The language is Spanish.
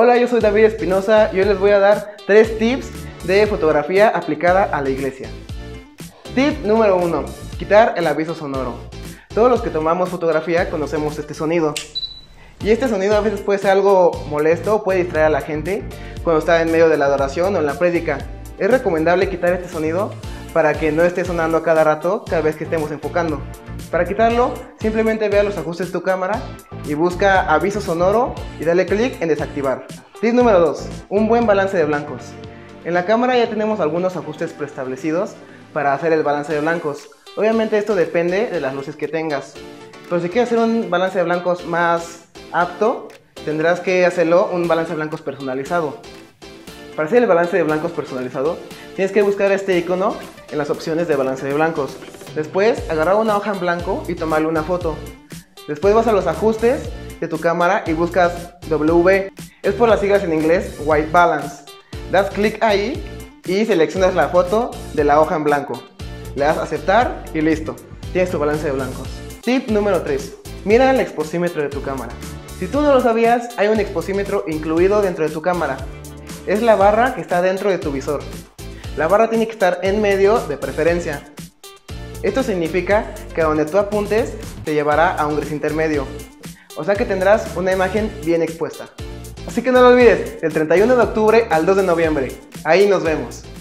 Hola, yo soy David Espinosa y hoy les voy a dar 3 tips de fotografía aplicada a la iglesia. Tip número 1. Quitar el aviso sonoro. Todos los que tomamos fotografía conocemos este sonido. Y este sonido a veces puede ser algo molesto, puede distraer a la gente cuando está en medio de la adoración o en la prédica. Es recomendable quitar este sonido para que no esté sonando a cada rato, cada vez que estemos enfocando. Para quitarlo, simplemente ve a los ajustes de tu cámara y busca aviso sonoro y dale clic en desactivar. Tip número 2. Un buen balance de blancos. En la cámara ya tenemos algunos ajustes preestablecidos para hacer el balance de blancos. Obviamente esto depende de las luces que tengas. Pero si quieres hacer un balance de blancos más apto, tendrás que hacerlo un balance de blancos personalizado. Para hacer el balance de blancos personalizado, tienes que buscar este icono en las opciones de balance de blancos. Después, agarrar una hoja en blanco y tomarle una foto. Después vas a los ajustes de tu cámara y buscas W. Es por las siglas en inglés White Balance. Das clic ahí y seleccionas la foto de la hoja en blanco. Le das a aceptar y listo. Tienes tu balance de blancos. Tip número 3. Mira el exposímetro de tu cámara. Si tú no lo sabías, hay un exposímetro incluido dentro de tu cámara. Es la barra que está dentro de tu visor. La barra tiene que estar en medio de preferencia. Esto significa que a donde tú apuntes te llevará a un gris intermedio. O sea que tendrás una imagen bien expuesta. Así que no lo olvides, del 31 de octubre al 2 de noviembre. Ahí nos vemos.